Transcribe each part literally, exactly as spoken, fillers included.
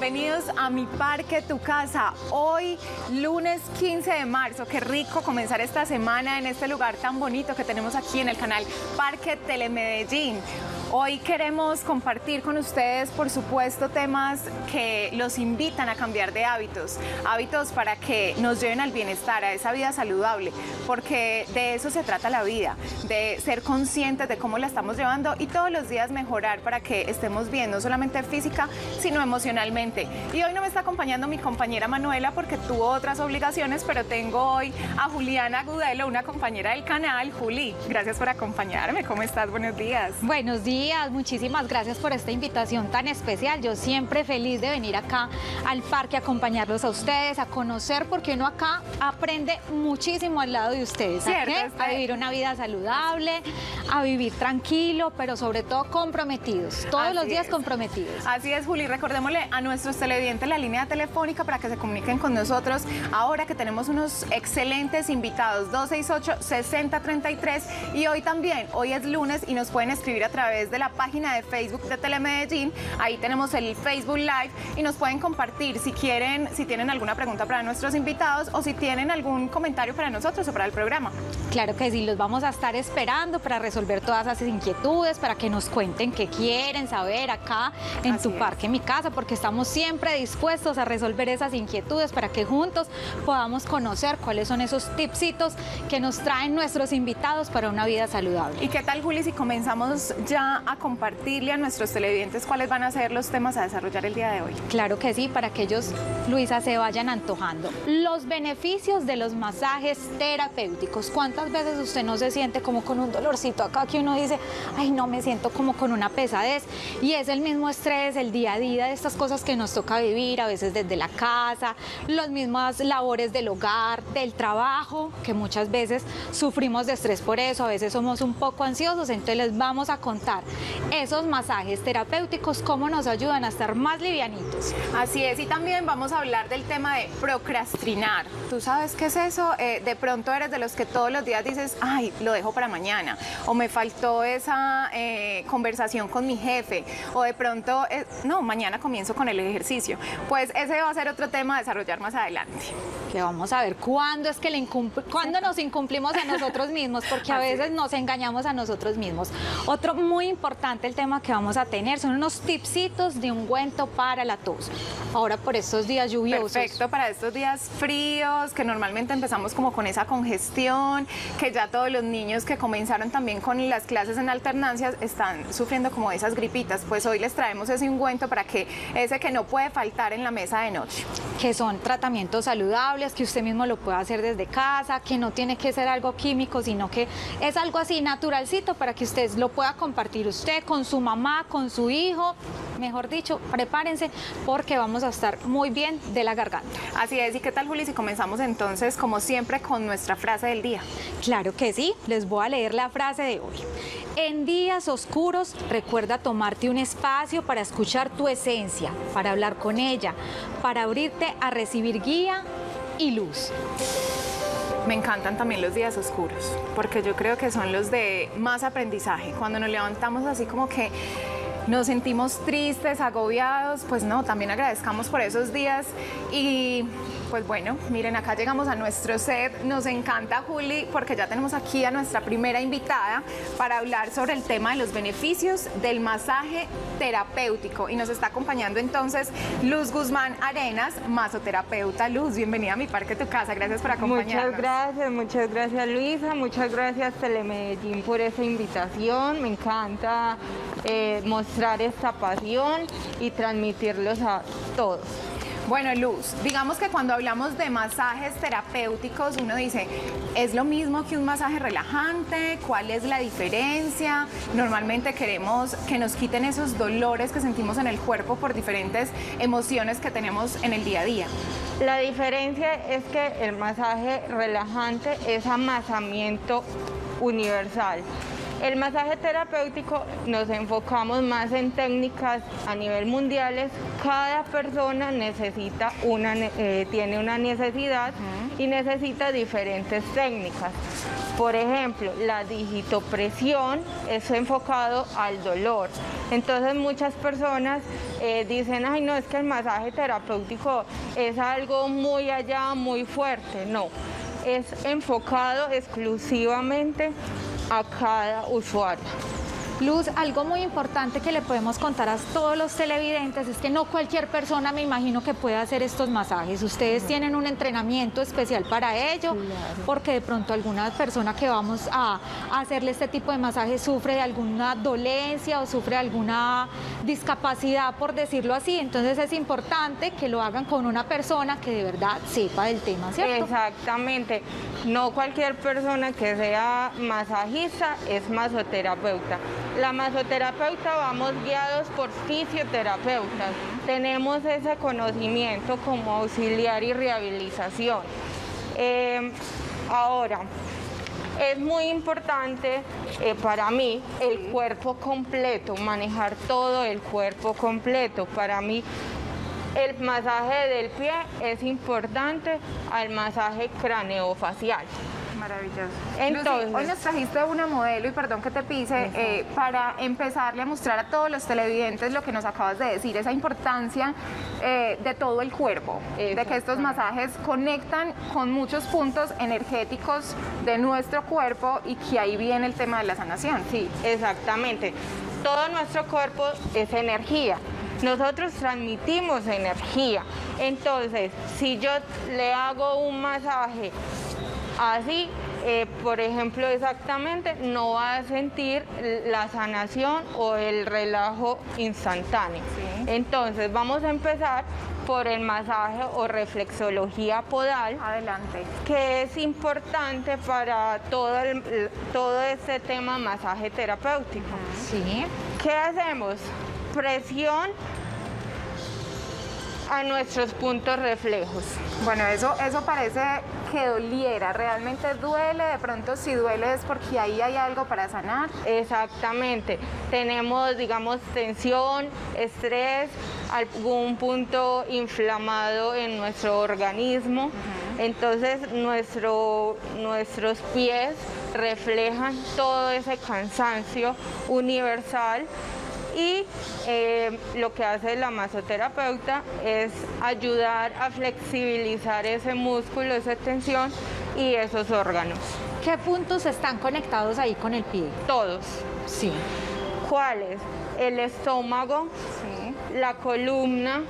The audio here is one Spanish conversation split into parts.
bienvenidos a Mi Parque, Tu Casa. Hoy, lunes quince de marzo, qué rico comenzar esta semana en este lugar tan bonito que tenemos aquí en el canal Parque Telemedellín. Hoy queremos compartir con ustedes, por supuesto, temas que los invitan a cambiar de hábitos, hábitos para que nos lleven al bienestar, a esa vida saludable, porque de eso se trata la vida, de ser conscientes de cómo la estamos llevando y todos los días mejorar para que estemos bien, no solamente física, sino emocionalmente. Y hoy no me está acompañando mi compañera Manuela porque tuvo otras obligaciones, pero tengo hoy a Juliana Gudelo, una compañera del canal. Juli, gracias por acompañarme. ¿Cómo estás? Buenos días. Buenos días. Muchísimas gracias por esta invitación tan especial. Yo siempre feliz de venir acá al parque a acompañarlos a ustedes, a conocer, porque uno acá aprende muchísimo al lado de ustedes. ¿A qué? A vivir una vida saludable, a vivir tranquilo, pero sobre todo comprometidos, todos Así los días es. comprometidos. Así es, Juli. Recordémosle a nuestros televidentes la línea telefónica para que se comuniquen con nosotros ahora que tenemos unos excelentes invitados, dos seis ocho, seis cero tres tres, y hoy también, hoy es lunes y nos pueden escribir a través de la página de Facebook de Telemedellín. Ahí tenemos el Facebook Live y nos pueden compartir si quieren, si tienen alguna pregunta para nuestros invitados o si tienen algún comentario para nosotros o para el programa. Claro que sí, los vamos a estar esperando para resolver todas esas inquietudes, para que nos cuenten qué quieren saber acá en Así Tu es. Parque, Mi Casa, porque estamos siempre dispuestos a resolver esas inquietudes para que juntos podamos conocer cuáles son esos tipsitos que nos traen nuestros invitados para una vida saludable. ¿Y qué tal, Juli, si comenzamos ya a compartirle a nuestros televidentes cuáles van a ser los temas a desarrollar el día de hoy? Claro que sí, para que ellos, Luisa, se vayan antojando. Los beneficios de los masajes terapéuticos. ¿Cuántas veces usted no se siente como con un dolorcito acá que uno dice, ay, no, me siento como con una pesadez? Y es el mismo estrés, el día a día de estas cosas que nos toca vivir, a veces desde la casa, las mismas labores del hogar, del trabajo, que muchas veces sufrimos de estrés por eso, a veces somos un poco ansiosos. Entonces les vamos a contar esos masajes terapéuticos, cómo nos ayudan a estar más livianitos. Así es, y también vamos a hablar del tema de procrastinar. ¿Tú sabes qué es eso? Eh, de pronto eres de los que todos los días dices, ay, lo dejo para mañana, o me faltó esa eh, conversación con mi jefe, o de pronto, eh, no, mañana comienzo con el ejercicio. Pues ese va a ser otro tema a desarrollar más adelante. Que vamos a ver cuándo es que le incumple, cuándo nos incumplimos a nosotros mismos, porque a veces nos engañamos a nosotros mismos. Otro muy importante, el tema que vamos a tener son unos tipsitos de ungüento para la tos. Ahora por estos días lluviosos. Perfecto para estos días fríos, que normalmente empezamos como con esa congestión, que ya todos los niños que comenzaron también con las clases en alternancias están sufriendo como esas gripitas. Pues hoy les traemos ese ungüento para que ese que no puede faltar en la mesa de noche. Que son tratamientos saludables, que usted mismo lo puede hacer desde casa, que no tiene que ser algo químico, sino que es algo así naturalcito para que usted lo pueda compartir usted con su mamá, con su hijo. Mejor dicho, prepárense porque vamos a estar muy bien de la garganta. Así es, ¿y qué tal, Juli, si comenzamos entonces, como siempre, con nuestra frase del día? Claro que sí, les voy a leer la frase de hoy. En días oscuros, recuerda tomarte un espacio para escuchar tu esencia, para hablar con ella, para abrirte a recibir guía y luz. Me encantan también los días oscuros, porque yo creo que son los de más aprendizaje. Cuando nos levantamos así como que nos sentimos tristes, agobiados, pues no, también agradezcamos por esos días. Y pues bueno, miren, acá llegamos a nuestro set. Nos encanta, Juli, porque ya tenemos aquí a nuestra primera invitada para hablar sobre el tema de los beneficios del masaje terapéutico. Y nos está acompañando entonces Luz Guzmán Arenas, masoterapeuta. Luz, bienvenida a Mi Parque, Tu Casa. Gracias por acompañarnos. Muchas gracias, muchas gracias, Luisa. Muchas gracias, Telemedellín, por esa invitación. Me encanta eh, mostrar esta pasión y transmitirlos a todos. Bueno, Luz, digamos que cuando hablamos de masajes terapéuticos, uno dice, ¿es lo mismo que un masaje relajante? ¿Cuál es la diferencia? Normalmente queremos que nos quiten esos dolores que sentimos en el cuerpo por diferentes emociones que tenemos en el día a día. La diferencia es que el masaje relajante es amasamiento universal. El masaje terapéutico nos enfocamos más en técnicas a nivel mundiales. Cada persona necesita una, eh, tiene una necesidad y necesita diferentes técnicas. Por ejemplo, la digitopresión es enfocado al dolor. Entonces muchas personas eh, dicen, ay no, es que el masaje terapéutico es algo muy allá, muy fuerte. No, es enfocado exclusivamente a cada usuario. Luz, algo muy importante que le podemos contar a todos los televidentes es que no cualquier persona, me imagino, que puede hacer estos masajes. Ustedes tienen un entrenamiento especial para ello, porque de pronto alguna persona que vamos a hacerle este tipo de masajes sufre de alguna dolencia o sufre de alguna discapacidad, por decirlo así. Entonces es importante que lo hagan con una persona que de verdad sepa del tema, ¿cierto? Exactamente. No cualquier persona que sea masajista es masoterapeuta. La masoterapeuta vamos guiados por fisioterapeutas. Tenemos ese conocimiento como auxiliar y rehabilitación. Eh, ahora, es muy importante eh, para mí el cuerpo completo, manejar todo el cuerpo completo. Para mí el masaje del pie es importante al masaje craneofacial. Maravilloso. Entonces, Lucy, hoy nos trajiste una modelo, y perdón que te pise, eh, para empezarle a mostrar a todos los televidentes lo que nos acabas de decir, esa importancia eh, de todo el cuerpo, de que estos masajes conectan con muchos puntos energéticos de nuestro cuerpo y que ahí viene el tema de la sanación. Sí, exactamente. Todo nuestro cuerpo es energía. Nosotros transmitimos energía. Entonces, si yo le hago un masaje así, eh, por ejemplo, exactamente, no va a sentir la sanación o el relajo instantáneo. Sí. Entonces, vamos a empezar por el masaje o reflexología podal. Adelante. Que es importante para todo, el, todo este tema masaje terapéutico. Sí. ¿Qué hacemos? Presión a nuestros puntos reflejos. Bueno, eso, eso parece que doliera, realmente duele, de pronto si duele es porque ahí hay algo para sanar. Exactamente, tenemos, digamos, tensión, estrés, algún punto inflamado en nuestro organismo. Uh-huh. Entonces nuestro, nuestros pies reflejan todo ese cansancio universal. Y eh, lo que hace la masoterapeuta es ayudar a flexibilizar ese músculo, esa tensión y esos órganos. ¿Qué puntos están conectados ahí con el pie? Todos. Sí. ¿Cuáles? El estómago, sí, la columna,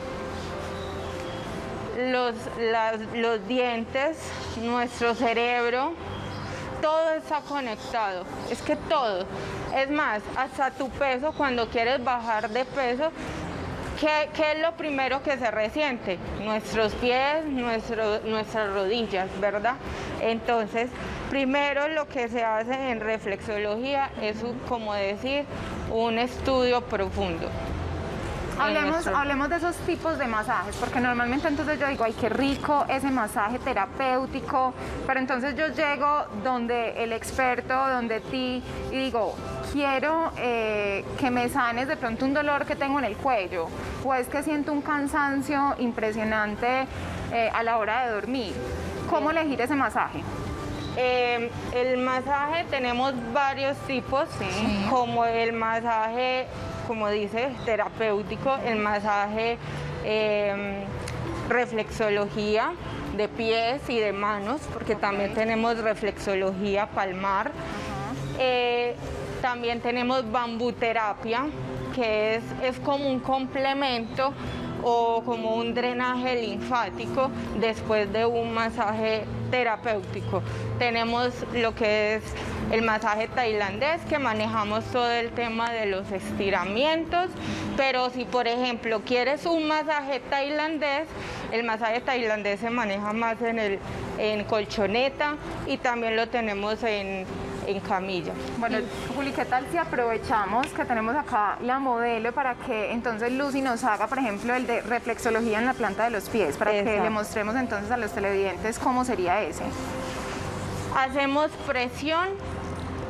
los, las, los dientes, nuestro cerebro. Todo está conectado, es que todo. Es más, hasta tu peso, cuando quieres bajar de peso, ¿qué, qué es lo primero que se resiente? Nuestros pies, nuestro, nuestras rodillas, ¿verdad? Entonces, primero lo que se hace en reflexología es, como decir, un estudio profundo. Hablemos, hablemos de esos tipos de masajes, porque normalmente entonces yo digo, ay, qué rico ese masaje terapéutico, pero entonces yo llego donde el experto, donde ti, y digo, quiero eh, que me sanes de pronto un dolor que tengo en el cuello, o es que siento un cansancio impresionante eh, a la hora de dormir. ¿Cómo elegir ese masaje? Eh, el masaje tenemos varios tipos, sí, como el masaje, como dice, terapéutico, el masaje eh, reflexología de pies y de manos, porque okay, también tenemos reflexología palmar. Uh-huh. eh, también tenemos bambuterapia, que es, es como un complemento o como un drenaje linfático después de un masaje terapéutico. Tenemos lo que es el masaje tailandés, que manejamos todo el tema de los estiramientos, pero si por ejemplo quieres un masaje tailandés, el masaje tailandés se maneja más en, el, en colchoneta y también lo tenemos en, en camilla. Bueno, Juli, ¿qué tal si aprovechamos que tenemos acá la modelo para que entonces Lucy nos haga, por ejemplo, el de reflexología en la planta de los pies, para Exacto. que le mostremos entonces a los televidentes cómo sería ese? Hacemos presión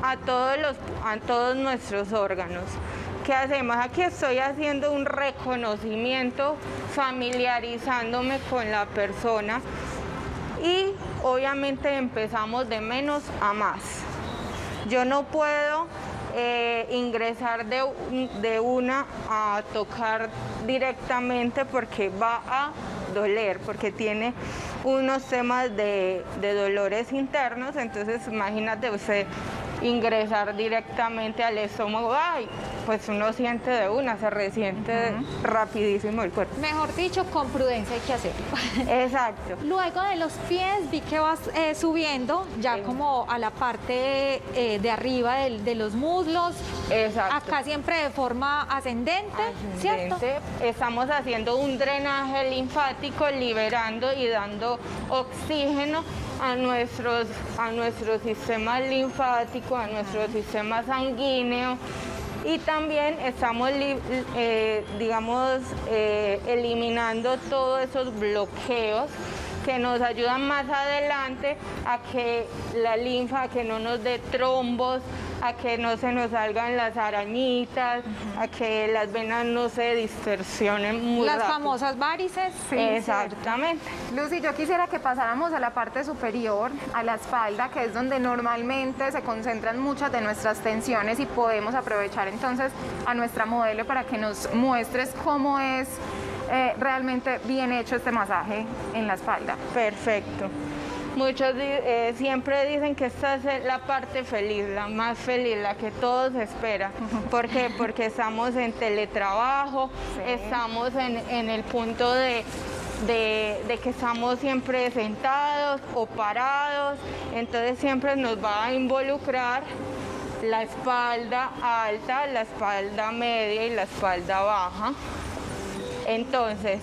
a todos, los, a todos nuestros órganos. ¿Qué hacemos? Aquí estoy haciendo un reconocimiento, familiarizándome con la persona y obviamente empezamos de menos a más. Yo no puedo eh, ingresar de, de una a tocar directamente porque va a doler, porque tiene unos temas de, de dolores internos, entonces imagínate usted ingresar directamente al estómago, ay, pues uno siente de una, se resiente uh-huh. rapidísimo el cuerpo. Mejor dicho, con prudencia hay que hacerlo. Exacto. Luego de los pies vi que vas eh, subiendo ya sí. como a la parte eh, de arriba de, de los muslos. Exacto. Acá siempre de forma ascendente, ascendente, ¿cierto? Estamos haciendo un drenaje linfático, liberando y dando oxígeno a nuestros, a nuestro sistema linfático, a nuestro sistema sanguíneo, y también estamos, eh, digamos, eh, eliminando todos esos bloqueos que nos ayudan más adelante a que la linfa, a que no nos dé trombos, a que no se nos salgan las arañitas, uh-huh. a que las venas no se distorsionen muy Las rápido. famosas varices. Sí, exactamente. Lucy, yo quisiera que pasáramos a la parte superior, a la espalda, que es donde normalmente se concentran muchas de nuestras tensiones, y podemos aprovechar entonces a nuestra modelo para que nos muestres cómo es eh, realmente bien hecho este masaje en la espalda. Perfecto. Muchos eh, siempre dicen que esta es la parte feliz, la más feliz, la que todos esperan. ¿Por qué? Porque estamos en teletrabajo, sí. estamos en, en el punto de, de, de que estamos siempre sentados o parados, entonces siempre nos va a involucrar la espalda alta, la espalda media y la espalda baja. Entonces,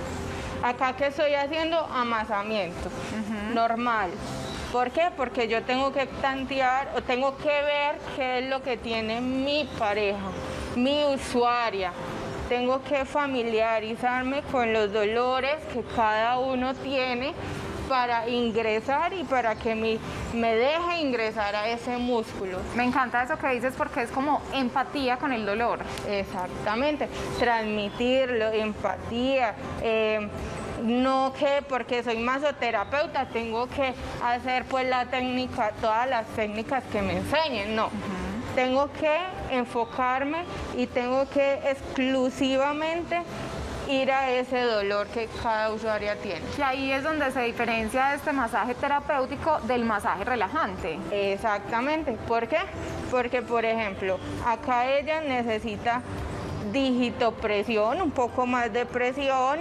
acá que estoy haciendo amasamiento, uh-huh. normal. ¿Por qué? Porque yo tengo que tantear o tengo que ver qué es lo que tiene mi pareja, mi usuaria. Tengo que familiarizarme con los dolores que cada uno tiene para ingresar y para que mi, me deje ingresar a ese músculo. Me encanta eso que dices porque es como empatía con el dolor. Exactamente, transmitirlo, empatía. Eh, no que porque soy masoterapeuta tengo que hacer pues la técnica, todas las técnicas que me enseñen, no. Uh-huh. Tengo que enfocarme y tengo que exclusivamente ir a ese dolor que cada usuaria tiene. Y ahí es donde se diferencia este masaje terapéutico del masaje relajante. Exactamente. ¿Por qué? Porque, por ejemplo, acá ella necesita digitopresión, un poco más de presión,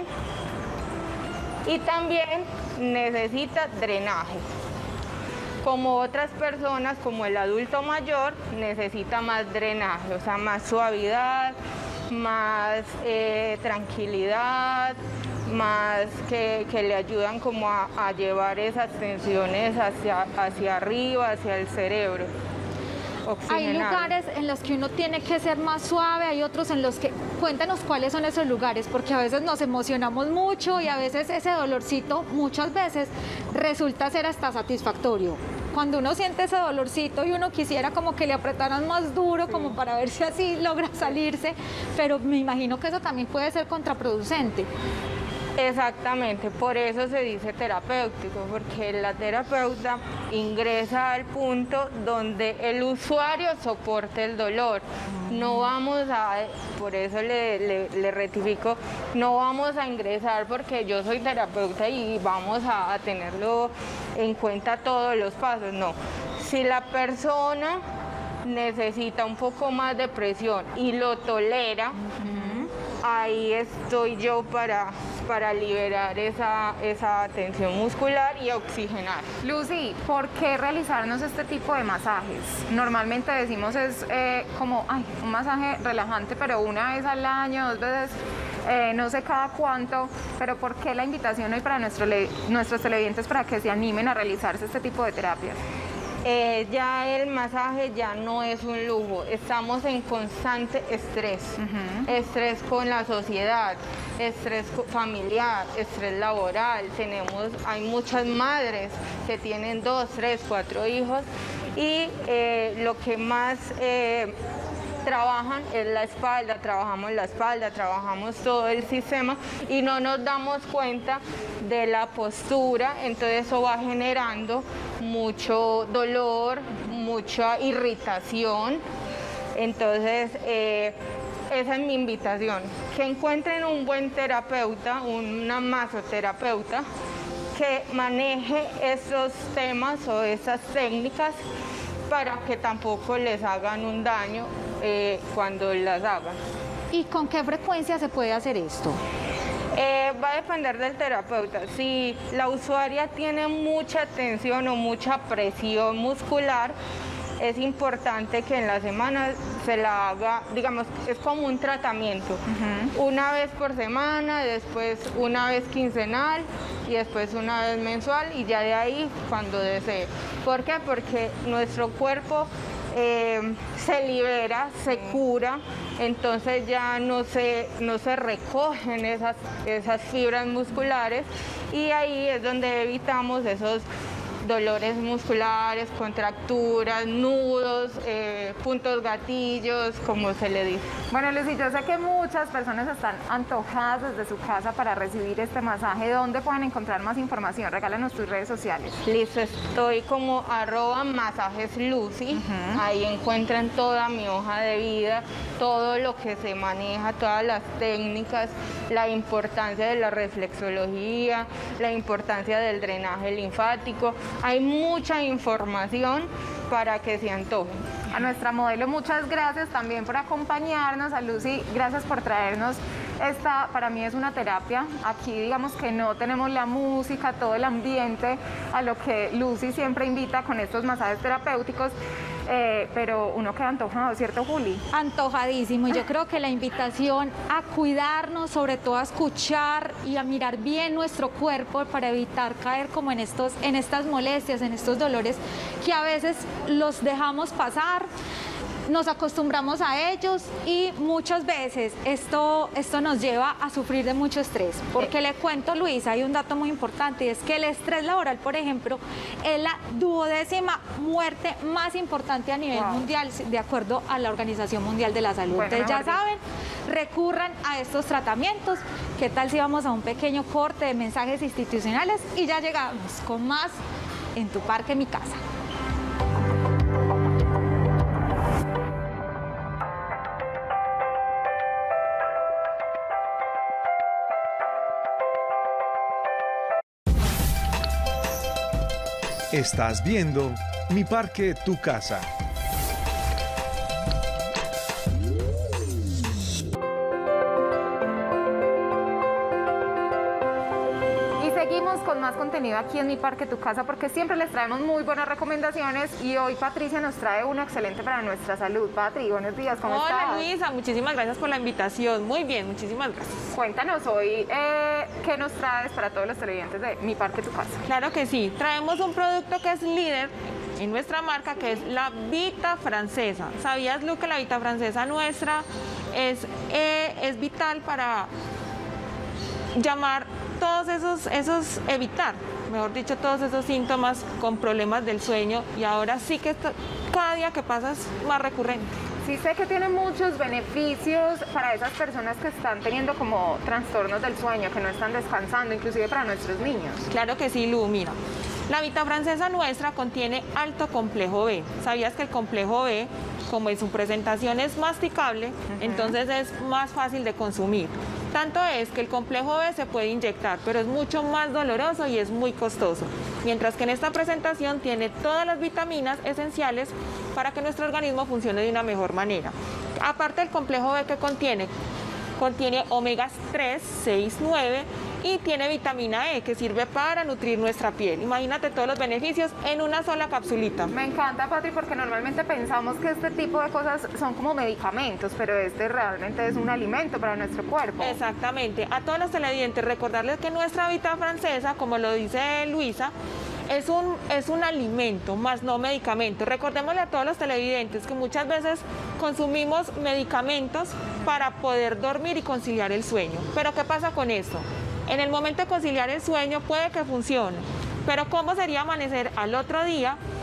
y también necesita drenaje. Como otras personas, como el adulto mayor, necesita más drenaje, o sea, más suavidad, más eh, tranquilidad, más que, que le ayudan como a, a llevar esas tensiones hacia, hacia arriba, hacia el cerebro. Hay lugares en los que uno tiene que ser más suave, hay otros en los que... Cuéntanos cuáles son esos lugares, porque a veces nos emocionamos mucho y a veces ese dolorcito, muchas veces, resulta ser hasta satisfactorio. Cuando uno siente ese dolorcito y uno quisiera como que le apretaran más duro, sí. como para ver si así logra salirse, pero me imagino que eso también puede ser contraproducente. Exactamente, por eso se dice terapéutico, porque la terapeuta ingresa al punto donde el usuario soporte el dolor. No vamos a, por eso le, le, le rectifico, no vamos a ingresar porque yo soy terapeuta y vamos a, a tenerlo en cuenta todos los pasos, no. Si la persona necesita un poco más de presión y lo tolera, uh-huh. ahí estoy yo para... para liberar esa, esa tensión muscular y oxigenar. Lucy, ¿por qué realizarnos este tipo de masajes? Normalmente decimos es eh, como ay, un masaje relajante, pero una vez al año, dos veces, eh, no sé cada cuánto, pero ¿por qué la invitación hoy para nuestro nuestros televidentes para que se animen a realizarse este tipo de terapias? Eh, ya el masaje ya no es un lujo, estamos en constante estrés, uh-huh. estrés con la sociedad, estrés familiar, estrés laboral, tenemos, hay muchas madres que tienen dos, tres, cuatro hijos y eh, lo que más eh, trabajan es la espalda, trabajamos la espalda, trabajamos todo el sistema y no nos damos cuenta de la postura, entonces eso va generando mucho dolor, mucha irritación. Entonces eh, esa es mi invitación, que encuentren un buen terapeuta, una masoterapeuta que maneje esos temas o esas técnicas para que tampoco les hagan un daño eh, cuando las hagan. ¿Y con qué frecuencia se puede hacer esto? Eh, va a depender del terapeuta. Si la usuaria tiene mucha tensión o mucha presión muscular, es importante que en la semana se la haga, digamos, es como un tratamiento. Uh-huh. Una vez por semana, después una vez quincenal y después una vez mensual y ya de ahí cuando desee. ¿Por qué? Porque nuestro cuerpo eh, se libera, se cura, entonces ya no se, no se recogen esas, esas fibras musculares y ahí es donde evitamos esos dolores musculares, contracturas, nudos, eh, puntos gatillos, como se le dice. Bueno, Lucy, yo sé que muchas personas están antojadas desde su casa para recibir este masaje. ¿Dónde pueden encontrar más información? Regálanos tus redes sociales. Listo, estoy como arroba masajes Lucy. Uh-huh. Ahí encuentran toda mi hoja de vida, todo lo que se maneja, todas las técnicas, la importancia de la reflexología, la importancia del drenaje linfático. Hay mucha información para que se antojen. A nuestra modelo, muchas gracias también por acompañarnos. A Lucy, gracias por traernos esta, para mí es una terapia. Aquí digamos que no tenemos la música, todo el ambiente a lo que Lucy siempre invita con estos masajes terapéuticos. Eh, pero uno queda antojado, ¿cierto, Juli? Antojadísimo, y yo creo que la invitación a cuidarnos, sobre todo a escuchar y a mirar bien nuestro cuerpo para evitar caer como en, estos, en estas molestias, en estos dolores que a veces los dejamos pasar, nos acostumbramos a ellos y muchas veces esto, esto nos lleva a sufrir de mucho estrés. Porque le cuento, Luisa, hay un dato muy importante y es que el estrés laboral, por ejemplo, es la duodécima muerte más importante a nivel wow. mundial, de acuerdo a la Organización Mundial de la Salud. Bueno, entonces ya saben, recurran a estos tratamientos. ¿Qué tal si vamos a un pequeño corte de mensajes institucionales y ya llegamos con más en Tu Parque, Mi Casa? Estás viendo Mi Parque, Tu Casa. Con más contenido aquí en Mi Parque, Tu Casa, porque siempre les traemos muy buenas recomendaciones y hoy Patricia nos trae una excelente para nuestra salud. Patri, buenos días, ¿cómo Hola, estás? Hola Luisa, muchísimas gracias por la invitación. Muy bien, muchísimas gracias. Cuéntanos hoy eh, qué nos traes para todos los televidentes de Mi Parque, Tu Casa. Claro que sí, traemos un producto que es líder en nuestra marca, que es la Vita Francesa. ¿Sabías, Lu, que la Vita Francesa nuestra es, eh, es vital para llamar todos esos, esos, evitar, mejor dicho, todos esos síntomas con problemas del sueño, y ahora sí que esto, cada día que pasa es más recurrente? Sí sé que tiene muchos beneficios para esas personas que están teniendo como trastornos del sueño, que no están descansando, inclusive para nuestros niños. Claro que sí, Lu, mira. La Vita Francesa nuestra contiene alto complejo B. ¿Sabías que el complejo B, como en su presentación es masticable, uh-huh. entonces es más fácil de consumir? Tanto es que el complejo B se puede inyectar, pero es mucho más doloroso y es muy costoso. Mientras que en esta presentación tiene todas las vitaminas esenciales para que nuestro organismo funcione de una mejor manera. Aparte del complejo B que contiene, contiene omegas tres, seis, nueve y tiene vitamina E, que sirve para nutrir nuestra piel. Imagínate todos los beneficios en una sola capsulita. Me encanta, Patri, porque normalmente pensamos que este tipo de cosas son como medicamentos, pero este realmente es un alimento para nuestro cuerpo. Exactamente. A todos los televidentes, recordarles que nuestra Vita Francesa, como lo dice Luisa, es un, es un alimento, más no medicamento. Recordémosle a todos los televidentes que muchas veces consumimos medicamentos para poder dormir y conciliar el sueño. Pero ¿qué pasa con esto? En el momento de conciliar el sueño puede que funcione, pero ¿cómo sería amanecer al otro día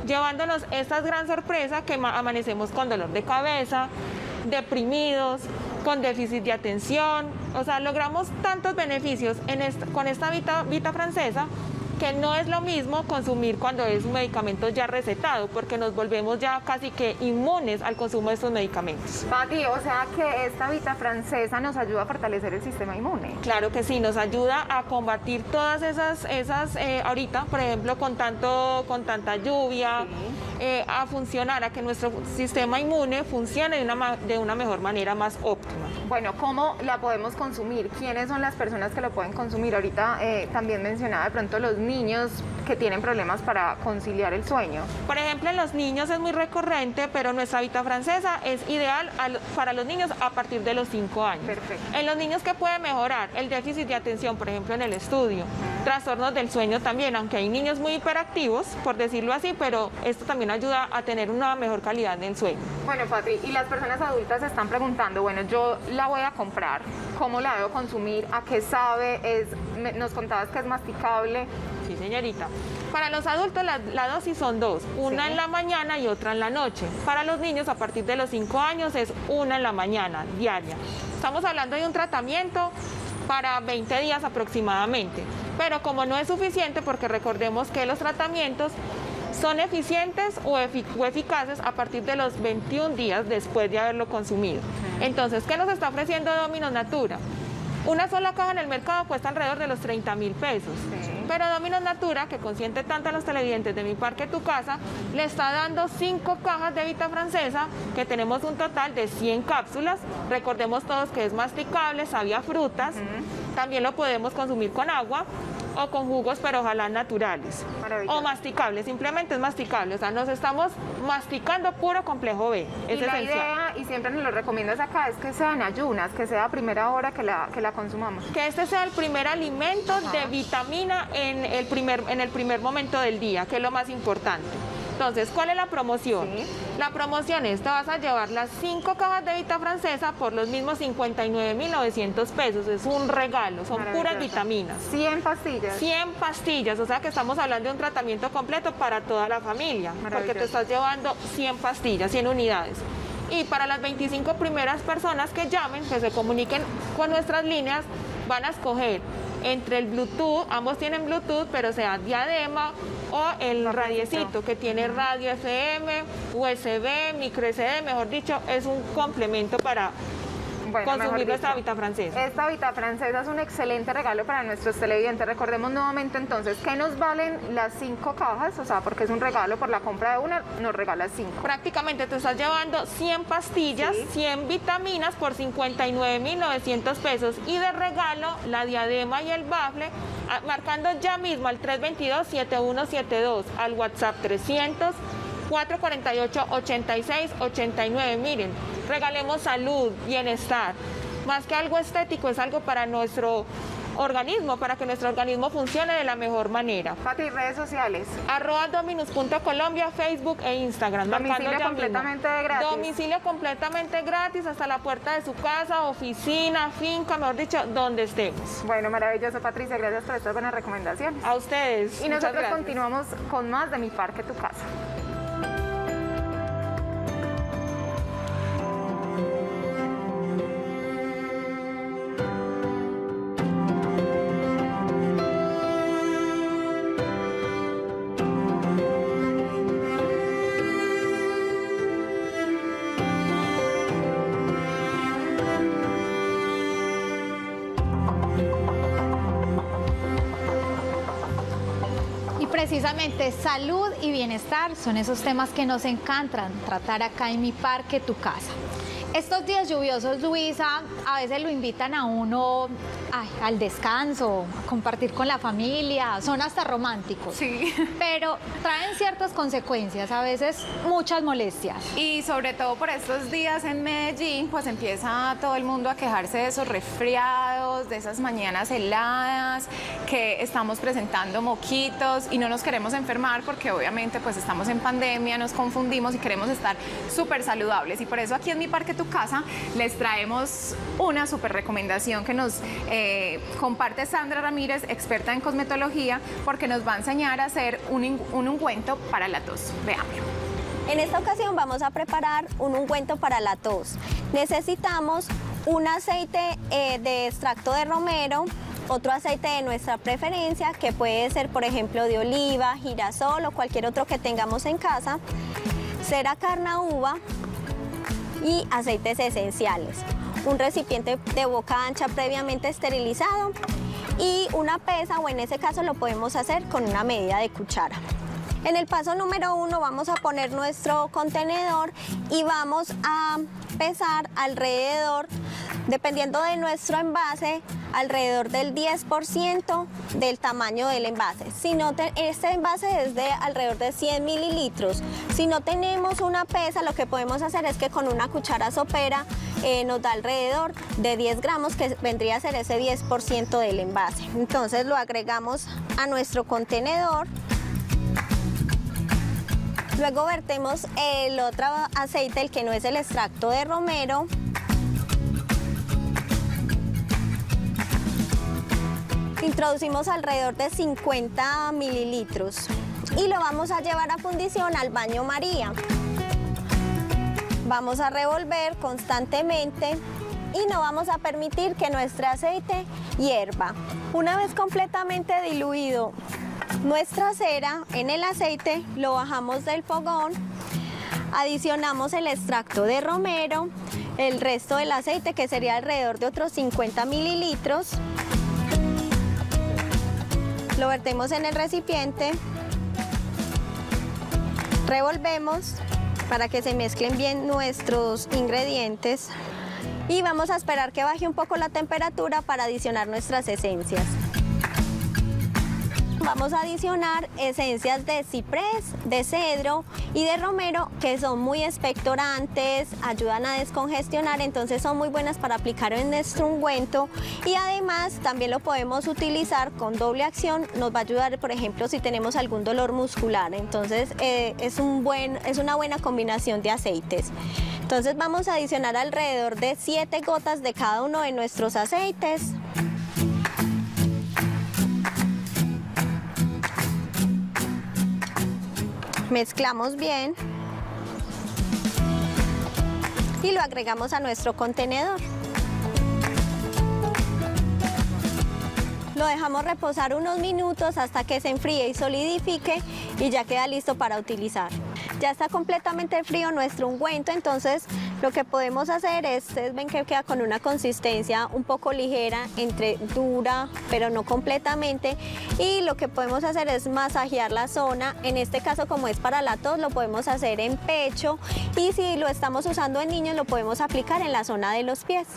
llevándonos esta gran sorpresa que amanecemos con dolor de cabeza, deprimidos, con déficit de atención. O sea, logramos tantos beneficios en esta, con esta Vita, Vita Francesa, que no es lo mismo consumir cuando es un medicamento ya recetado, porque nos volvemos ya casi que inmunes al consumo de estos medicamentos. Pati, o sea que esta Vita Francesa nos ayuda a fortalecer el sistema inmune. Claro que sí, nos ayuda a combatir todas esas, esas eh, ahorita, por ejemplo, con, tanto, con tanta lluvia, sí. eh, a funcionar, a que nuestro sistema inmune funcione de una, de una mejor manera, más óptima. Bueno, ¿cómo la podemos consumir? ¿Quiénes son las personas que lo pueden consumir? Ahorita eh, también mencionaba de pronto los niños que tienen problemas para conciliar el sueño. Por ejemplo, en los niños es muy recurrente, pero nuestra Vita Francesa es ideal al, para los niños a partir de los cinco años. Perfecto. En los niños, ¿qué puede mejorar? El déficit de atención, por ejemplo, en el estudio. Trastornos del sueño también, aunque hay niños muy hiperactivos, por decirlo así, pero esto también ayuda a tener una mejor calidad del sueño. Bueno, Patri, y las personas adultas se están preguntando, bueno, yo la voy a comprar, ¿cómo la debo consumir? ¿A qué sabe? Es, me, nos contabas que es masticable. Sí, señorita. Para los adultos la, la dosis son dos, una sí. en la mañana y otra en la noche. Para los niños a partir de los cinco años es una en la mañana, diaria. Estamos hablando de un tratamiento para veinte días aproximadamente, pero como no es suficiente, porque recordemos que los tratamientos son eficientes o, efic o eficaces a partir de los veintiún días después de haberlo consumido. Entonces, ¿qué nos está ofreciendo Dominos Natura? Una sola caja en el mercado cuesta alrededor de los treinta mil pesos, sí. pero Dominos Natura, que consiente tanto a los televidentes de Mi Parque Tu Casa, le está dando cinco cajas de Vita Francesa, que tenemos un total de cien cápsulas. Recordemos todos que es masticable, sabe a frutas, uh-huh. también lo podemos consumir con agua o con jugos, pero ojalá naturales. O masticable, simplemente es masticable, o sea, nos estamos masticando puro complejo B, es y la esencial. idea, y siempre nos lo recomiendas acá, es que sea en ayunas, que sea a primera hora que la, que la consumamos. Que este sea el primer alimento Ajá. de vitamina en el, primer, en el primer momento del día, que es lo más importante. Entonces, ¿cuál es la promoción? Sí. La promoción es, te vas a llevar las cinco cajas de Vita Francesa por los mismos cincuenta y nueve mil novecientos pesos. Es un regalo, son puras vitaminas. cien pastillas. cien pastillas, o sea que estamos hablando de un tratamiento completo para toda la familia, porque te estás llevando cien pastillas, cien unidades. Y para las veinticinco primeras personas que llamen, que se comuniquen con nuestras líneas, van a escoger entre el Bluetooth, ambos tienen Bluetooth, pero sea diadema o el radiecito, que tiene radio F M, U S B, micro S D, mejor dicho, es un complemento para bueno, consumir nuestra Vita Francesa. Esta Vita Francesa es un excelente regalo para nuestros televidentes. Recordemos nuevamente entonces, ¿qué nos valen las cinco cajas? O sea, porque es un regalo por la compra de una, nos regalas cinco. Prácticamente te estás llevando cien pastillas, sí. cien vitaminas por cincuenta y nueve mil novecientos pesos, y de regalo la diadema y el bafle, marcando ya mismo al tres dos dos, siete uno siete dos, al WhatsApp trescientos, cuatrocientos cuarenta y ocho, ochenta y seis, ochenta y nueve. Miren, regalemos salud, bienestar. Más que algo estético, es algo para nuestro organismo, para que nuestro organismo funcione de la mejor manera. Pati, redes sociales. Arroba dominus punto colombia, Facebook e Instagram. Domicilio completamente mismo. gratis. Domicilio completamente gratis hasta la puerta de su casa, oficina, finca, mejor dicho, donde estemos. Bueno, maravilloso, Patricia. Gracias por estas buenas recomendaciones. A ustedes. Y nosotros continuamos con más de Mi Parque Tu Casa. Precisamente salud y bienestar son esos temas que nos encantan tratar acá en Mi Parque Tu Casa. Estos días lluviosos, Luisa, a veces lo invitan a uno ay, al descanso, a compartir con la familia, son hasta románticos. Sí. Pero traen ciertas consecuencias, a veces muchas molestias. Y sobre todo por estos días en Medellín, pues empieza todo el mundo a quejarse de esos resfriados, de esas mañanas heladas, que estamos presentando moquitos y no nos queremos enfermar porque obviamente pues estamos en pandemia, nos confundimos y queremos estar súper saludables. Y por eso aquí en Mi Parque Tu Casa les traemos una súper recomendación que nos eh, eh, comparte Sandra Ramírez, experta en cosmetología, porque nos va a enseñar a hacer un, un ungüento para la tos. Veámoslo. En esta ocasión vamos a preparar un ungüento para la tos. Necesitamos un aceite eh, de extracto de romero, otro aceite de nuestra preferencia, que puede ser, por ejemplo, de oliva, girasol o cualquier otro que tengamos en casa, cera carnauba y aceites esenciales. Un recipiente de boca ancha previamente esterilizado y una pesa, o en ese caso lo podemos hacer con una medida de cuchara. En el paso número uno vamos a poner nuestro contenedor y vamos a pesar alrededor, dependiendo de nuestro envase, alrededor del diez por ciento del tamaño del envase. Si no te, este envase es de alrededor de cien mililitros. Si no tenemos una pesa, lo que podemos hacer es que con una cuchara sopera eh, nos da alrededor de diez gramos, que vendría a ser ese diez por ciento del envase. Entonces lo agregamos a nuestro contenedor. Luego vertemos el otro aceite, el que no es el extracto de romero. Introducimos alrededor de cincuenta mililitros y lo vamos a llevar a fundición al baño María. Vamos a revolver constantemente y no vamos a permitir que nuestro aceite hierva. Una vez completamente diluido nuestra cera en el aceite, lo bajamos del fogón, adicionamos el extracto de romero, el resto del aceite, que sería alrededor de otros cincuenta mililitros. Lo vertemos en el recipiente, revolvemos para que se mezclen bien nuestros ingredientes y vamos a esperar que baje un poco la temperatura para adicionar nuestras esencias. Vamos a adicionar esencias de ciprés, de cedro y de romero, que son muy expectorantes, ayudan a descongestionar, entonces son muy buenas para aplicar en nuestro ungüento, y además también lo podemos utilizar con doble acción. Nos va a ayudar, por ejemplo, si tenemos algún dolor muscular, entonces eh, es, un buen, es una buena combinación de aceites. Entonces vamos a adicionar alrededor de siete gotas de cada uno de nuestros aceites. Mezclamos bien y lo agregamos a nuestro contenedor. Lo dejamos reposar unos minutos hasta que se enfríe y solidifique y ya queda listo para utilizar. Ya está completamente frío nuestro ungüento, entonces lo que podemos hacer es, ustedes ven que queda con una consistencia un poco ligera, entre dura, pero no completamente, y lo que podemos hacer es masajear la zona. En este caso, como es para la tos, lo podemos hacer en pecho, y si lo estamos usando en niños, lo podemos aplicar en la zona de los pies.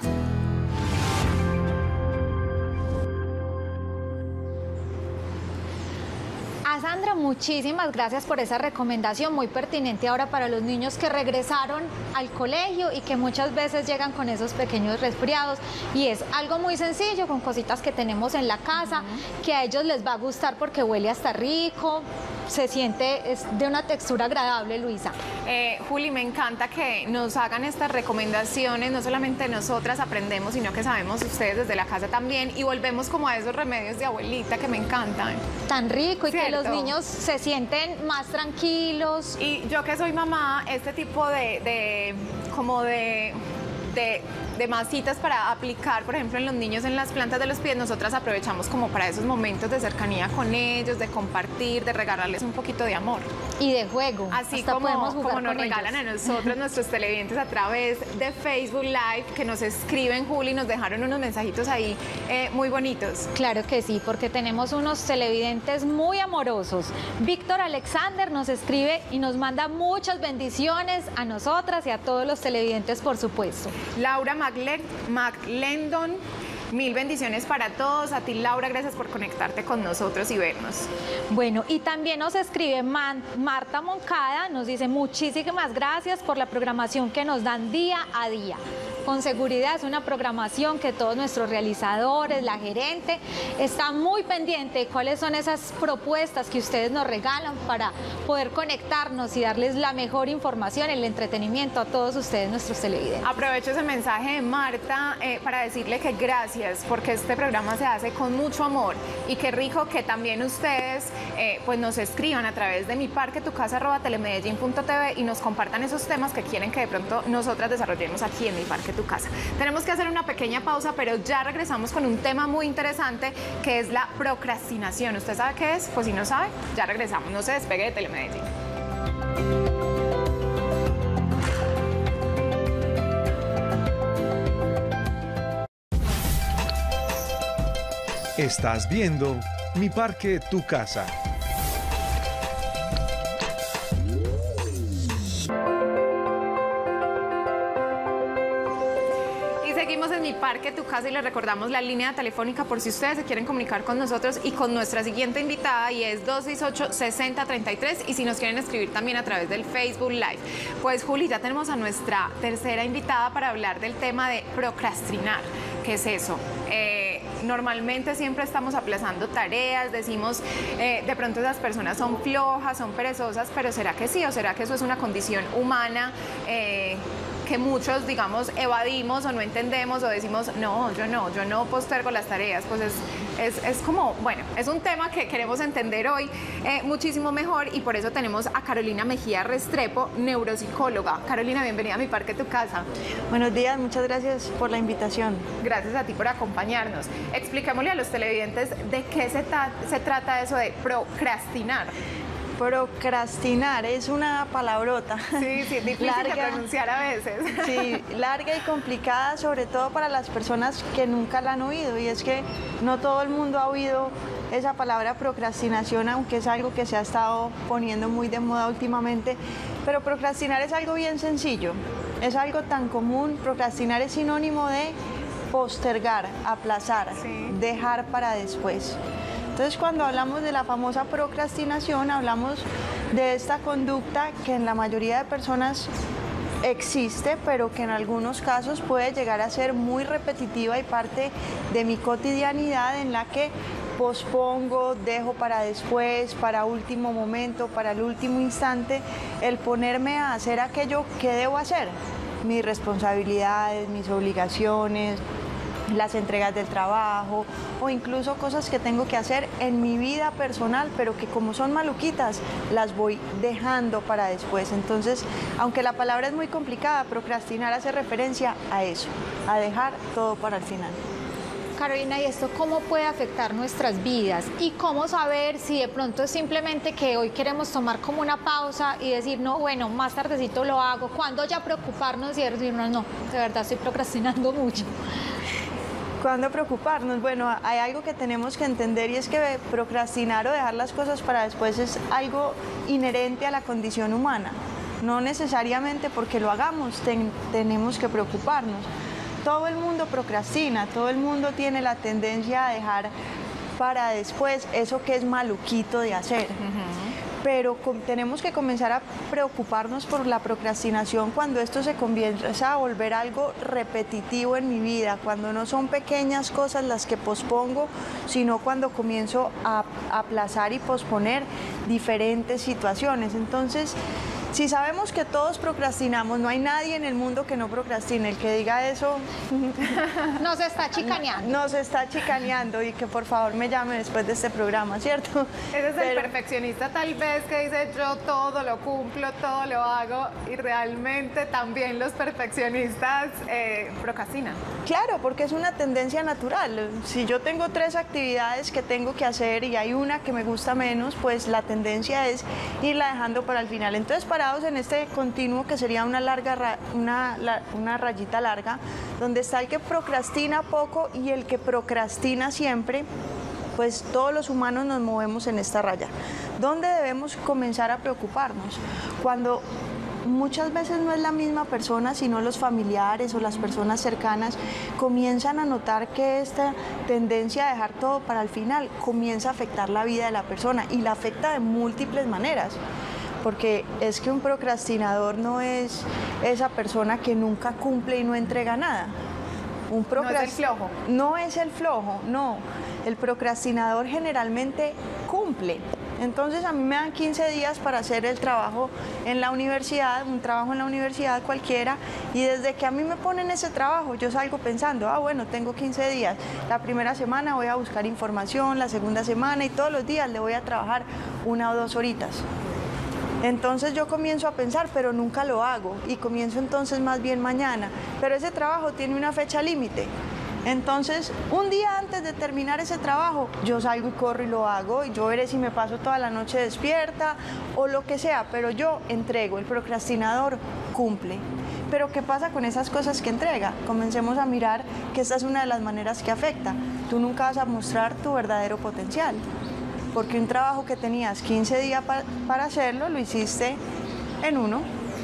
A Sandra, muchísimas gracias por esa recomendación, muy pertinente ahora para los niños que regresaron al colegio y que muchas veces llegan con esos pequeños resfriados, y es algo muy sencillo, con cositas que tenemos en la casa, uh-huh. que a ellos les va a gustar porque huele hasta rico, se siente, es de una textura agradable, Luisa. Eh, Juli, me encanta que nos hagan estas recomendaciones, no solamente nosotras aprendemos, sino que sabemos ustedes desde la casa también, y volvemos como a esos remedios de abuelita que me encantan. Tan rico, y ¿cierto? Que los niños se sienten más tranquilos. Y yo que soy mamá, este tipo de, de como de, de, de masitas para aplicar, por ejemplo, en los niños en las plantas de los pies, nosotras aprovechamos como para esos momentos de cercanía con ellos, de compartir, de regalarles un poquito de amor. Y de juego. Así Hasta como, podemos jugar como nos con regalan ellos. a nosotros, nuestros televidentes, a través de Facebook Live, que nos escriben, Juli, nos dejaron unos mensajitos ahí eh, muy bonitos. Claro que sí, porque tenemos unos televidentes muy amorosos. Víctor Alexander nos escribe y nos manda muchas bendiciones a nosotras y a todos los televidentes, por supuesto. Laura McLendon, mil bendiciones para todos. A ti, Laura, gracias por conectarte con nosotros y vernos. Bueno, y también nos escribe Man Marta Moncada, nos dice muchísimas gracias por la programación que nos dan día a día. con seguridad es una programación que todos nuestros realizadores, la gerente, está muy pendiente de cuáles son esas propuestas que ustedes nos regalan para poder conectarnos y darles la mejor información, el entretenimiento a todos ustedes, nuestros televidentes. Aprovecho ese mensaje de Marta eh, para decirle que gracias, porque este programa se hace con mucho amor y qué rico que también ustedes eh, pues nos escriban a través de mi parque tu casa arroba telemedellín punto tv y nos compartan esos temas que quieren que de pronto nosotras desarrollemos aquí en mi parque tu casa. Tenemos que hacer una pequeña pausa, pero ya regresamos con un tema muy interesante que es la procrastinación. ¿Usted sabe qué es? Pues si no sabe, ya regresamos. No se despegue de Telemedellín. Estás viendo Mi Parque Tu Casa. Seguimos en Mi Parque Tu Casa y les recordamos la línea telefónica por si ustedes se quieren comunicar con nosotros y con nuestra siguiente invitada, y es dos seis ocho, seis cero tres tres, y si nos quieren escribir también a través del Facebook Live. Pues Juli, ya tenemos a nuestra tercera invitada para hablar del tema de procrastinar. ¿Qué es eso? Eh, normalmente siempre estamos aplazando tareas, decimos eh, de pronto esas personas son flojas, son perezosas, pero ¿será que sí o será que eso es una condición humana? Eh, que muchos, digamos, evadimos o no entendemos o decimos, no, yo no, yo no postergo las tareas. Pues es, es, es como, bueno, es un tema que queremos entender hoy eh, muchísimo mejor, y por eso tenemos a Carolina Mejía Restrepo, neuropsicóloga. Carolina, bienvenida a Mi Parque Tu Casa. Buenos días, muchas gracias por la invitación. Gracias a ti por acompañarnos. Expliquémosle a los televidentes de qué se, tra se trata eso de procrastinar. Procrastinar es una palabrota. Sí, sí, difícil larga, de pronunciar a veces. Sí, larga y complicada, sobre todo para las personas que nunca la han oído. Y es que no todo el mundo ha oído esa palabra procrastinación, aunque es algo que se ha estado poniendo muy de moda últimamente. Pero procrastinar es algo bien sencillo, es algo tan común. Procrastinar es sinónimo de postergar, aplazar, sí, dejar para después. Entonces, cuando hablamos de la famosa procrastinación, hablamos de esta conducta que en la mayoría de personas existe, pero que en algunos casos puede llegar a ser muy repetitiva y parte de mi cotidianidad, en la que pospongo, dejo para después, para último momento, para el último instante, el ponerme a hacer aquello que debo hacer, mis responsabilidades, mis obligaciones, las entregas del trabajo o incluso cosas que tengo que hacer en mi vida personal, pero que como son maluquitas, las voy dejando para después. Entonces, aunque la palabra es muy complicada, procrastinar hace referencia a eso, a dejar todo para el final. Carolina, ¿y esto cómo puede afectar nuestras vidas? ¿Y cómo saber si de pronto es simplemente que hoy queremos tomar como una pausa y decir, no, bueno, más tardecito lo hago? ¿Cuándo ya preocuparnos y decirnos, no, de verdad estoy procrastinando mucho? ¿Cuándo preocuparnos? Bueno, hay algo que tenemos que entender, y es que procrastinar o dejar las cosas para después es algo inherente a la condición humana. No necesariamente porque lo hagamos ten, tenemos que preocuparnos. Todo el mundo procrastina, todo el mundo tiene la tendencia a dejar para después eso que es maluquito de hacer. Uh-huh. Pero tenemos que comenzar a preocuparnos por la procrastinación cuando esto se comienza a volver algo repetitivo en mi vida, cuando no son pequeñas cosas las que pospongo, sino cuando comienzo a aplazar y posponer diferentes situaciones. Entonces, si sabemos que todos procrastinamos, no hay nadie en el mundo que no procrastine. El que diga eso nos está chicaneando. Nos está chicaneando, y que por favor me llame después de este programa, ¿cierto? Ese es Pero... el perfeccionista tal vez que dice yo todo lo cumplo, todo lo hago, y realmente también los perfeccionistas eh, procrastinan. Claro, porque es una tendencia natural. Si yo tengo tres actividades que tengo que hacer y hay una que me gusta menos, pues la tendencia es irla dejando para el final. Entonces, para en este continuo que sería una larga una, una rayita larga, donde está el que procrastina poco y el que procrastina siempre, pues todos los humanos nos movemos en esta raya. ¿Dónde debemos comenzar a preocuparnos? Cuando muchas veces no es la misma persona, sino los familiares o las personas cercanas comienzan a notar que esta tendencia a dejar todo para el final comienza a afectar la vida de la persona, y la afecta de múltiples maneras. porque es que un procrastinador no es esa persona que nunca cumple y no entrega nada. Un procrast... No es el flojo. No es el flojo, no. El procrastinador generalmente cumple. Entonces a mí me dan quince días para hacer el trabajo en la universidad, un trabajo en la universidad cualquiera, y desde que a mí me ponen ese trabajo yo salgo pensando, ah bueno, tengo quince días, la primera semana voy a buscar información, la segunda semana y todos los días le voy a trabajar una o dos horitas. Entonces yo comienzo a pensar, pero nunca lo hago, y comienzo entonces más bien mañana, pero ese trabajo tiene una fecha límite. Entonces, un día antes de terminar ese trabajo, yo salgo y corro y lo hago, y yo veré si me paso toda la noche despierta o lo que sea, pero yo entrego. El procrastinador cumple. Pero ¿qué pasa con esas cosas que entrega? Comencemos a mirar que esta es una de las maneras que afecta. Tú nunca vas a mostrar tu verdadero potencial, porque un trabajo que tenías quince días pa- para hacerlo, lo hiciste en uno.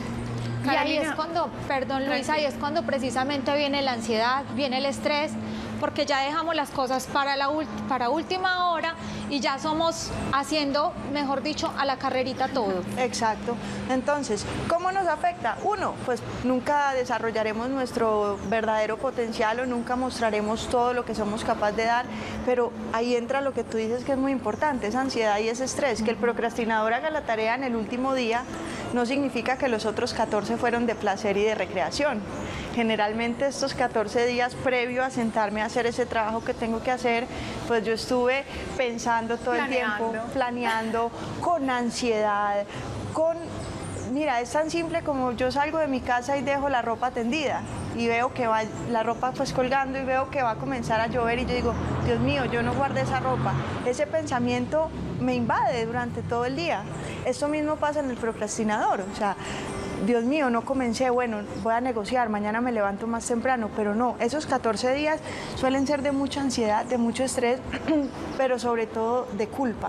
Y ahí es cuando, perdón Luisa, ahí es cuando precisamente viene la ansiedad, viene el estrés, porque ya dejamos las cosas para, la para última hora y ya somos haciendo, mejor dicho, a la carrerita todo. Exacto. Entonces, ¿cómo nos afecta? Uno, pues nunca desarrollaremos nuestro verdadero potencial o nunca mostraremos todo lo que somos capaces de dar, pero ahí entra lo que tú dices que es muy importante, esa ansiedad y ese estrés. Que el procrastinador haga la tarea en el último día no significa que los otros catorce fueron de placer y de recreación. Generalmente estos catorce días previo a sentarme a hacer ese trabajo que tengo que hacer, pues yo estuve pensando todo planeando. el tiempo, planeando, con ansiedad, con... Mira, es tan simple como yo salgo de mi casa y dejo la ropa tendida y veo que va la ropa pues colgando y veo que va a comenzar a llover y yo digo, Dios mío, yo no guardé esa ropa. Ese pensamiento me invade durante todo el día. Esto mismo pasa en el procrastinador, o sea, Dios mío, no comencé, bueno, voy a negociar, mañana me levanto más temprano, pero no, esos catorce días suelen ser de mucha ansiedad, de mucho estrés, pero sobre todo de culpa,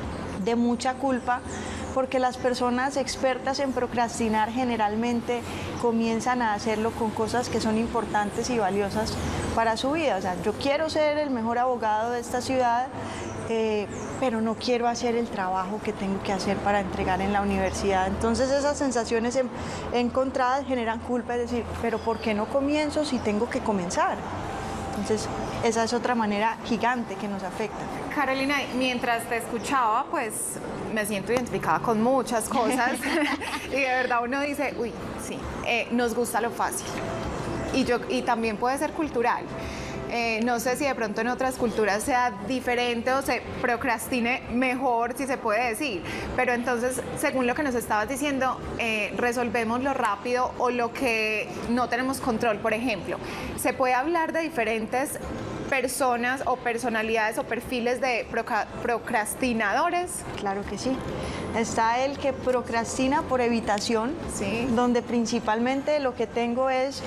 de mucha culpa, porque las personas expertas en procrastinar generalmente comienzan a hacerlo con cosas que son importantes y valiosas para su vida. O sea, yo quiero ser el mejor abogado de esta ciudad, eh, pero no quiero hacer el trabajo que tengo que hacer para entregar en la universidad. Entonces esas sensaciones en, encontradas generan culpa, es decir, pero ¿por qué no comienzo si tengo que comenzar? Entonces esa es otra manera gigante que nos afecta. Carolina, mientras te escuchaba, pues me siento identificada con muchas cosas y de verdad uno dice, uy, sí, eh, nos gusta lo fácil y, yo, y también puede ser cultural. Eh, no sé si de pronto en otras culturas sea diferente o se procrastine mejor, si se puede decir, pero entonces, según lo que nos estabas diciendo, eh, resolvemos lo rápido o lo que no tenemos control. Por ejemplo, ¿se puede hablar de diferentes personas o personalidades o perfiles de proca- procrastinadores? Claro que sí. Está el que procrastina por evitación, sí, donde principalmente lo que tengo es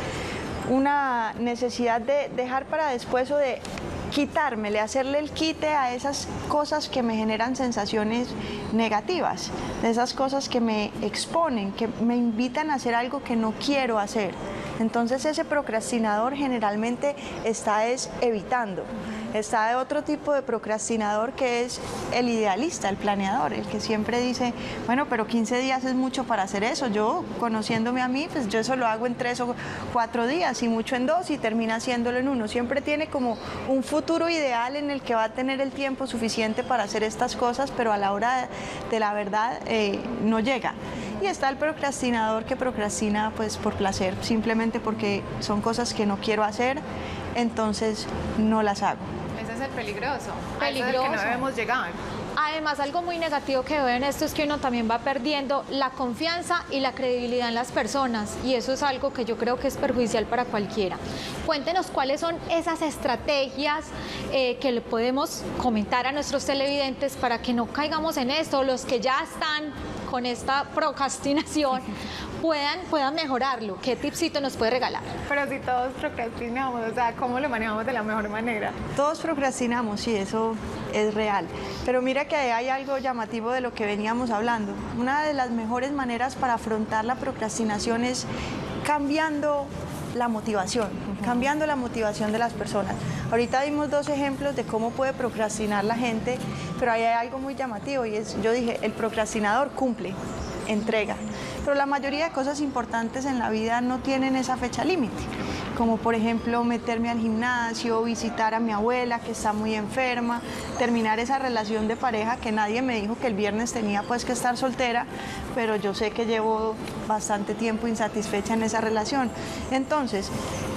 una necesidad de dejar para después o de quitármele, hacerle el quite a esas cosas que me generan sensaciones negativas, de esas cosas que me exponen, que me invitan a hacer algo que no quiero hacer. Entonces ese procrastinador generalmente está es evitando. Está de otro tipo de procrastinador que es el idealista, el planeador, el que siempre dice, bueno, pero quince días es mucho para hacer eso. Yo, conociéndome a mí, pues yo eso lo hago en tres o cuatro días y mucho en dos y termina haciéndolo en uno. Siempre tiene como un futuro ideal en el que va a tener el tiempo suficiente para hacer estas cosas, pero a la hora de, de la verdad eh, no llega. Y está el procrastinador que procrastina pues por placer, simplemente porque son cosas que no quiero hacer, entonces no las hago. Ese es el peligroso, Peligroso. a eso es el que no debemos llegar. Además, algo muy negativo que veo en esto es que uno también va perdiendo la confianza y la credibilidad en las personas, y eso es algo que yo creo que es perjudicial para cualquiera. Cuéntenos cuáles son esas estrategias eh, que le podemos comentar a nuestros televidentes para que no caigamos en esto, los que ya están con esta procrastinación puedan, puedan mejorarlo. ¿Qué tipsito nos puede regalar? Pero si todos procrastinamos, o sea, ¿cómo lo manejamos de la mejor manera? Todos procrastinamos, sí, eso es real. Pero mira que hay algo llamativo de lo que veníamos hablando. Una de las mejores maneras para afrontar la procrastinación es cambiando la motivación, uh-huh. cambiando la motivación de las personas. Ahorita dimos dos ejemplos de cómo puede procrastinar la gente, pero ahí hay algo muy llamativo y es, yo dije, el procrastinador cumple. entrega. Pero la mayoría de cosas importantes en la vida no tienen esa fecha límite, como por ejemplo meterme al gimnasio, visitar a mi abuela que está muy enferma, terminar esa relación de pareja que nadie me dijo que el viernes tenía pues que estar soltera, pero yo sé que llevo bastante tiempo insatisfecha en esa relación. Entonces,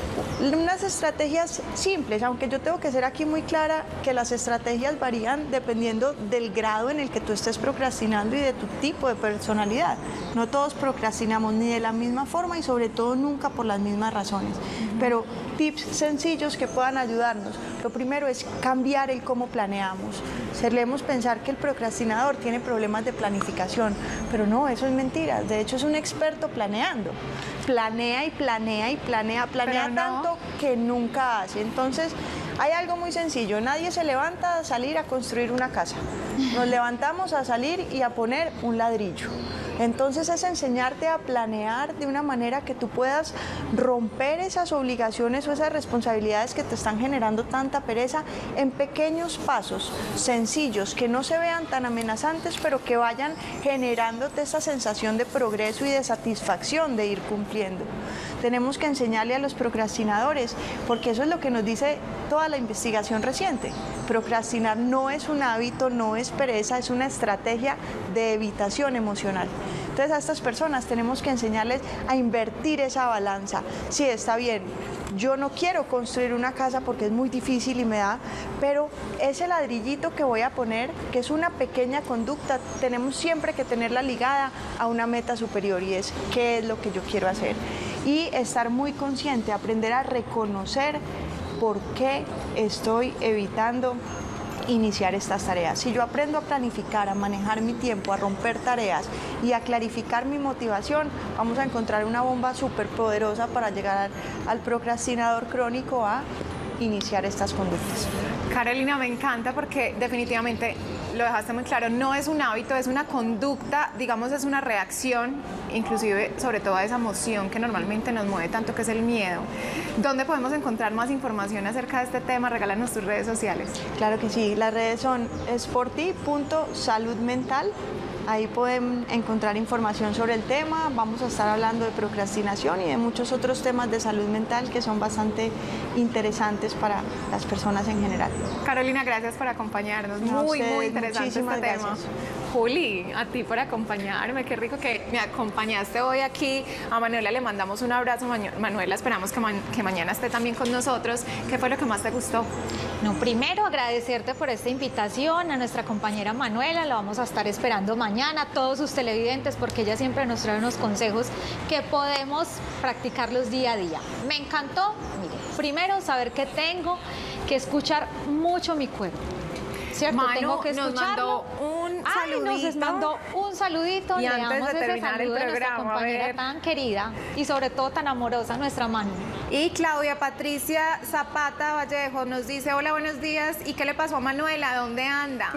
unas estrategias simples, aunque yo tengo que ser aquí muy clara que las estrategias varían dependiendo del grado en el que tú estés procrastinando y de tu tipo de personalidad. No todos procrastinamos ni de la misma forma y sobre todo nunca por las mismas razones. Uh-huh. Pero tips sencillos que puedan ayudarnos. Lo primero es cambiar el cómo planeamos. Solemos pensar que el procrastinador tiene problemas de planificación, pero no, eso es mentira. De hecho, es un experto planeando. Planea y planea y planea, planea no. tanto que nunca hace. Entonces, hay algo muy sencillo. Nadie se levanta a salir a construir una casa. Nos levantamos a salir y a poner un ladrillo. Entonces es enseñarte a planear de una manera que tú puedas romper esas obligaciones o esas responsabilidades que te están generando tanta pereza en pequeños pasos sencillos, que no se vean tan amenazantes, pero que vayan generándote esa sensación de progreso y de satisfacción de ir cumpliendo. Tenemos que enseñarle a los procrastinadores, porque eso es lo que nos dice toda la investigación reciente. Procrastinar no es un hábito, no es pereza, es una estrategia de evitación emocional. Entonces a estas personas tenemos que enseñarles a invertir esa balanza. Sí, está bien, yo no quiero construir una casa porque es muy difícil y me da, pero ese ladrillito que voy a poner, que es una pequeña conducta, tenemos siempre que tenerla ligada a una meta superior y es qué es lo que yo quiero hacer. Y estar muy consciente, aprender a reconocer por qué estoy evitando iniciar estas tareas. Si yo aprendo a planificar, a manejar mi tiempo, a romper tareas y a clarificar mi motivación, vamos a encontrar una bomba súper poderosa para llegar al, al procrastinador crónico a iniciar estas conductas. Carolina, me encanta porque definitivamente lo dejaste muy claro, no es un hábito, es una conducta, digamos, es una reacción, inclusive sobre todo a esa emoción que normalmente nos mueve tanto, que es el miedo. ¿Dónde podemos encontrar más información acerca de este tema? Regálanos tus redes sociales. Claro que sí, las redes son sporty punto salud mental. Ahí pueden encontrar información sobre el tema, vamos a estar hablando de procrastinación y de muchos otros temas de salud mental que son bastante interesantes para las personas en general. Carolina, gracias por acompañarnos, No, muy, ustedes, muy interesante este muchísimas tema. gracias. Juli, a ti por acompañarme, qué rico que me acompañaste hoy aquí. A Manuela le mandamos un abrazo. Manuela, esperamos que, ma que mañana esté también con nosotros. ¿Qué fue lo que más te gustó? No, primero agradecerte por esta invitación a nuestra compañera Manuela, la vamos a estar esperando mañana, todos sus televidentes, porque ella siempre nos trae unos consejos que podemos practicarlos día a día. Me encantó, mire, primero saber que tengo que escuchar mucho mi cuerpo. ¿Cierto? Manu Tengo que nos escucharlo. mandó un Ay, saludito. nos mandó un saludito. Y antes Leamos de ese terminar el saludo de nuestra programa, a compañera ver. tan querida y sobre todo tan amorosa, nuestra Manu. Y Claudia Patricia Zapata Vallejo nos dice, hola, buenos días. ¿Y qué le pasó a Manuela? ¿Dónde anda?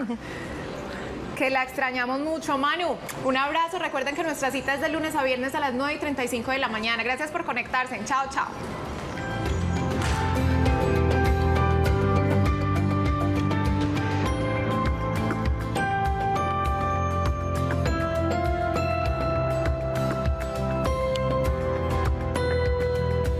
Que la extrañamos mucho, Manu. Un abrazo. Recuerden que nuestra cita es de lunes a viernes a las nueve y treinta y cinco de la mañana. Gracias por conectarse. Chao, chao.